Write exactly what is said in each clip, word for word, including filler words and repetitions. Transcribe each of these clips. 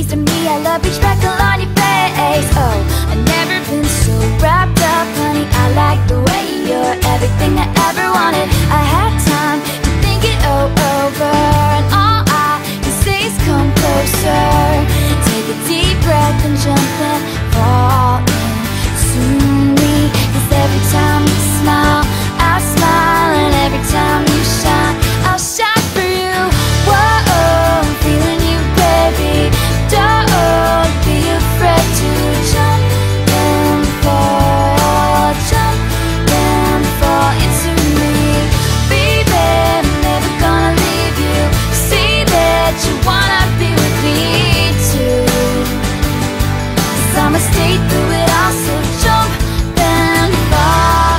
piece of me. I love each freckle on your face. Oh, I've never been so wrapped up, honey. I like the way you're everything I ever wanted. I had time to think it all over, and all I can say is come closer. Take a deep breath and jump in, fall into me. 'Cause every time you smile, I smile, and every time you shine, I'll shine for you. Whoa, I'm feeling you, baby. Don't be afraid to jump and fall, jump and fall into me. Baby, I'm never gonna leave you. See that you wanna be with me too. 'Cause I'ma stay through it all, so jump and fall.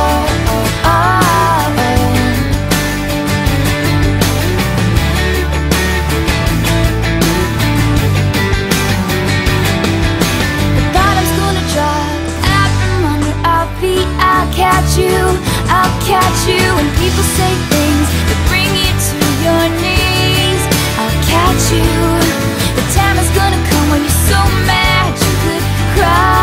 Catch you, I'll catch you. When people say things that bring you to your knees, I'll catch you. The time is gonna come when you're so mad you could cry.